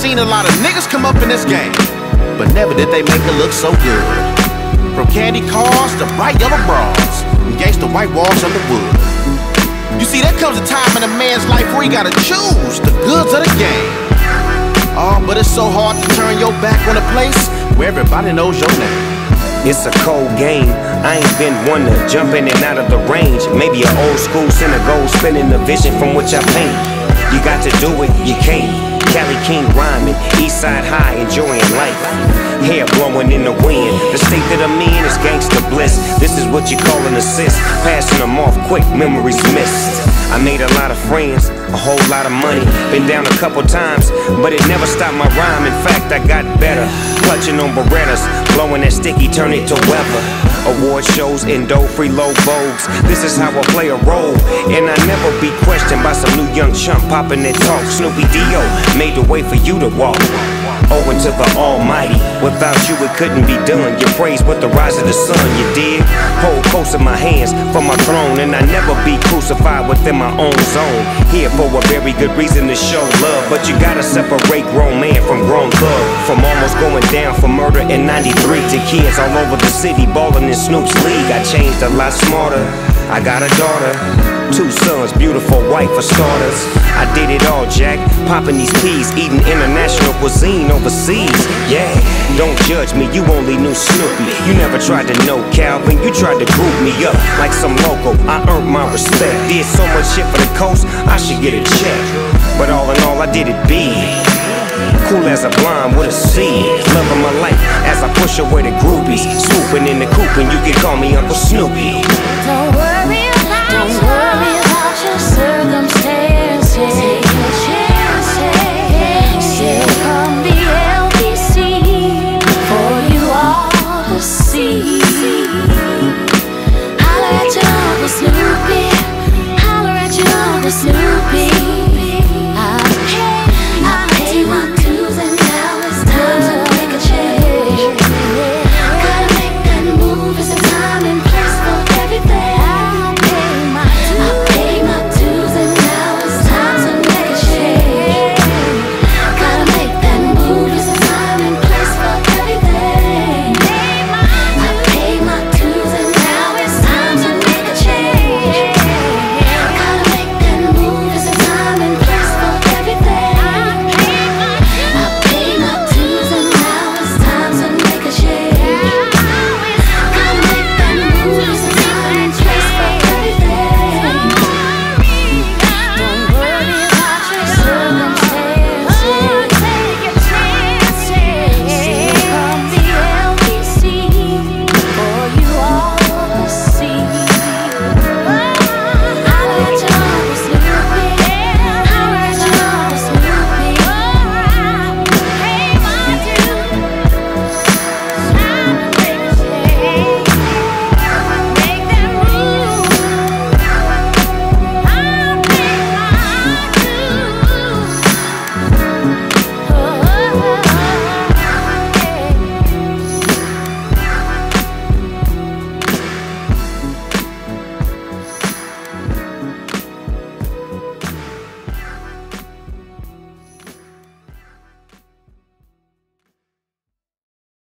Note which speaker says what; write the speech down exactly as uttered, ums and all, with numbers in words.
Speaker 1: seen a lot of niggas come up in this game, but never did they make it look so good. From candy cars to bright yellow bras, and gangsta white walls on the wood. You see, there comes a time in a man's life where he gotta choose the goods of the game. Oh, but it's so hard to turn your back on a place where everybody knows your name.
Speaker 2: It's a cold game. I ain't been one to jump in and out of the range. Maybe an old school synagogue spinning the vision from which I paint. You got to do it, you can't. Cali King rhyming, East Side High, enjoying life. Hair blowing in the wind. The state that I'm in is gangsta bliss. This is what you call an assist. Passing them off quick, memories missed. I made a lot of friends, a whole lot of money. Been down a couple times, but it never stopped my rhyme. In fact, I got better. Clutching on Berettas, blowing that sticky, turn it to weather. Award shows, endo, free low vogues. This is how I play a role, and I never be questioned by some new young chump popping that talk. Snoopy Dio made the way for you to walk. Owing to the Almighty, without you it couldn't be done. You praise with the rise of the sun, you dig? Hold close in my hands for my throne, and I never be crucified within my own zone. Here for a very good reason to show love, but you gotta separate grown man from grown thug. From almost going down for murder in ninety-three to kids all over the city balling in Snoop's league. I changed a lot smarter. I got a daughter, two sons, beautiful wife for starters. I did it all, Jack, popping these peas, eating international cuisine overseas. Yeah, don't judge me, you only knew Snoopy. You never tried to know Calvin, you tried to group me up like some local. I earned my respect, did so much shit for the coast, I should get a check. But all in all, I did it big. Cool as a blind with a seed. Loving my life as I push away the groupies. Swooping in the coop and you can call me Uncle Snoopy.